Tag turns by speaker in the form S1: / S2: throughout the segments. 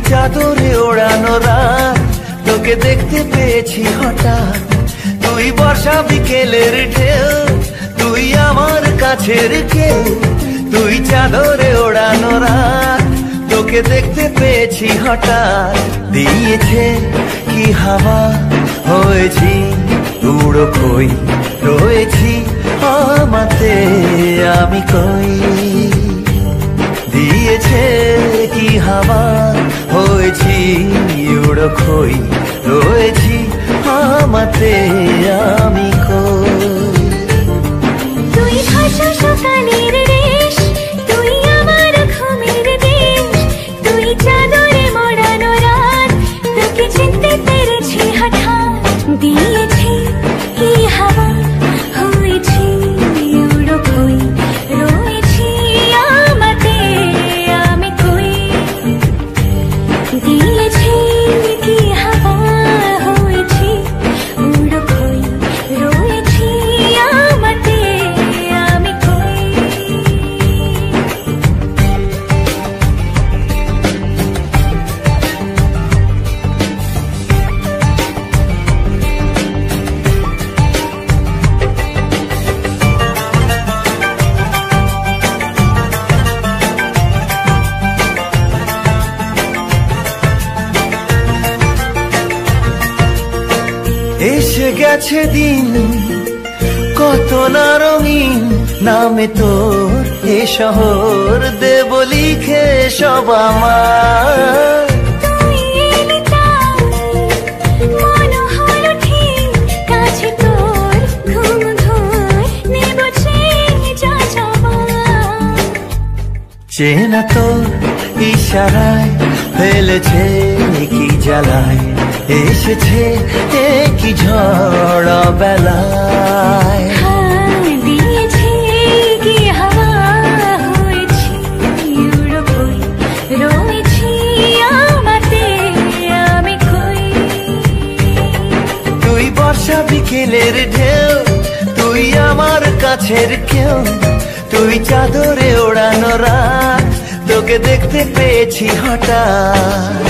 S1: চাদরে ওড়ানো রাত, তোকে দেখতে পেয়েছি হঠাৎ। তুই বর্ষা বিকেলের ঢেউ, তুই আমার কাছের কেউ। তুই চাদরে ওড়ানো রাত, তোকে দেখতে পেয়েছি হঠাৎ। দিয়েছে কি হাওয়া, হয়েছি উড়ো কই, রয়েছি আমাতে আমি কই। দিয়েছে কি হাওয়া, হয়েছি উড়ো কই, রয়েছি আমাতে আমি কই।
S2: তুই ভাষা সকালের রেশ, তুই আমার ঘুমের দেশ। তুই চাদরে মোড়ানো রাত, তোকে চিনতে পেরেছি হঠাৎ। দিয়েছি কি হাওয়া, হয়েছি উড়ো কই, রয়েছি আমাতে আমি কই। দিয়েছি কি হাওয়া, হয়েছি উড়ো কই, রয়েছি আমাতে আমি কই।
S1: এসে গেছে দিন কত না রঙিন, নামে তোর এ শহর দেব লিখে সব আমার।
S2: তুই এলি তাই মন হলো ঠিক, কাছে তোর ঘুম ধুই নেব যা যাবার।
S1: চেনা তোর ইশারায় ফেলেছে কি জ্বালায়, এসেছে কি ঝড় বেলায়।
S2: দিয়েছি কি হাওয়া, হয়েছি উড়ো কই, রয়েছি আমাতে আমি কই।
S1: তুই বর্ষা বিকেলের ঢেউ, তুই আমার কাছের কেউ। তুই চাদরে ওড়ানো রাত, তোকে দেখতে পেয়েছি হঠাৎ।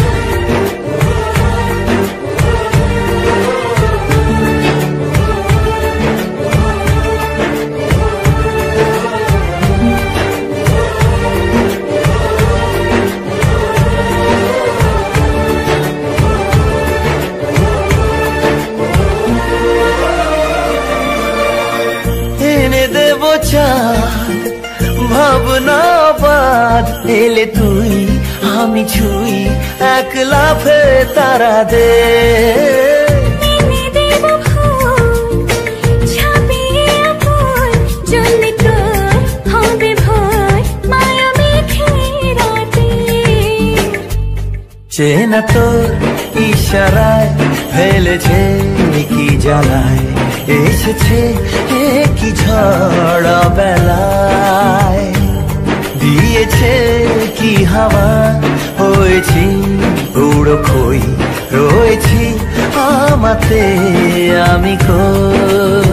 S1: এনে দেব চাঁদ ভাবনা বাদ, এলে তুই আমি ছুই এক লাফে তারা দে।
S2: এনে দেব ফুল ছাপিয়ে ফুল, জ্বলবে তোর হবে ভোর মায়া মেঘে রাতে।
S1: চেনা তোর ইশারায় ফেলেছে কি জ্বালায়, এসেছে কি ঝড় বেলায়। দিয়েছে কি হাওয়া, হয়েছি উড়ো কই, রয়েছি আমাতে আমি কই।